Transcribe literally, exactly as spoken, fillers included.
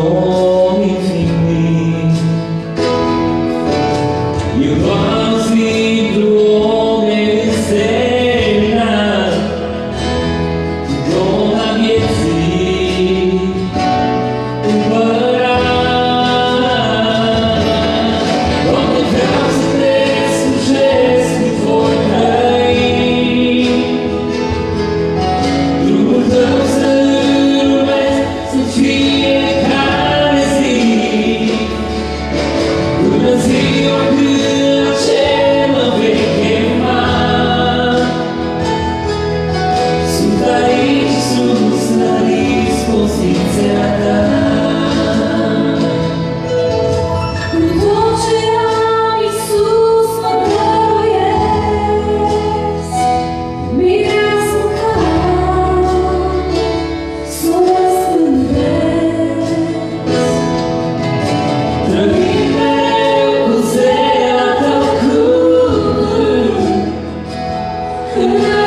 estou infinito. E o vosso livro homem será dom la vieții împărat. Doamne, vreau să te slujesc cu voi trăi, drumul tău să urmez în fiecare zi, până ziua când ce mă vei chema. Sunt aici sus la dispoziția ta. Cu tot ce am, Iisus, mă dăruiesc, mireasmă calm, s-o răspândesc. Trăim mereu cu zel la tău cuvânt, În